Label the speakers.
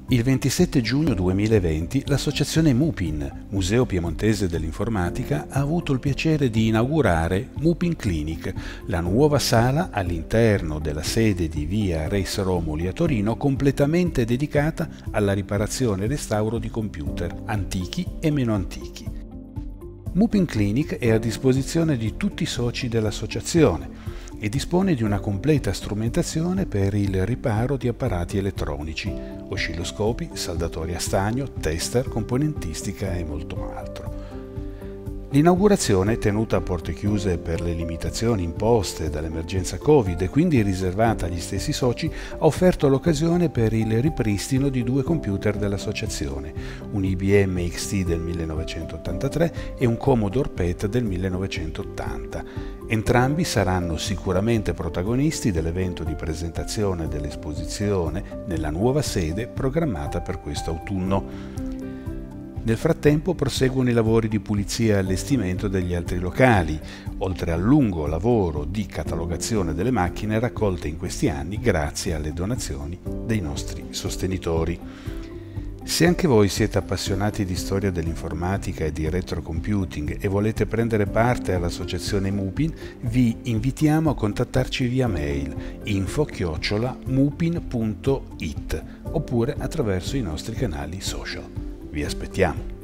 Speaker 1: Il 27 giugno 2020 l'associazione MUPIN, Museo Piemontese dell'Informatica, ha avuto il piacere di inaugurare MUPIN Clinic, la nuova sala all'interno della sede di via Reis Romoli a Torino, completamente dedicata alla riparazione e restauro di computer antichi e meno antichi. MUPIN Clinic è a disposizione di tutti i soci dell'associazione e dispone di una completa strumentazione per il riparo di apparati elettronici, oscilloscopi, saldatori a stagno, tester, componentistica e molto altro. L'inaugurazione, tenuta a porte chiuse per le limitazioni imposte dall'emergenza Covid e quindi riservata agli stessi soci, ha offerto l'occasione per il ripristino di due computer dell'associazione, un IBM XT del 1983 e un Commodore PET del 1980. Entrambi saranno sicuramente protagonisti dell'evento di presentazione dell'esposizione nella nuova sede programmata per questo autunno. Nel frattempo proseguono i lavori di pulizia e allestimento degli altri locali, oltre al lungo lavoro di catalogazione delle macchine raccolte in questi anni grazie alle donazioni dei nostri sostenitori. Se anche voi siete appassionati di storia dell'informatica e di retrocomputing e volete prendere parte all'associazione MUPIN, vi invitiamo a contattarci via mail info@mupin.it oppure attraverso i nostri canali social. Vi aspettiamo!